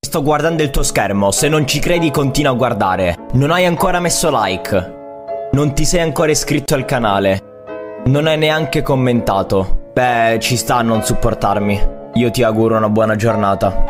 Sto guardando il tuo schermo, se non ci credi continua a guardare. Non hai ancora messo like. Non ti sei ancora iscritto al canale. Non hai neanche commentato. Beh, ci sta a non supportarmi. Io ti auguro una buona giornata.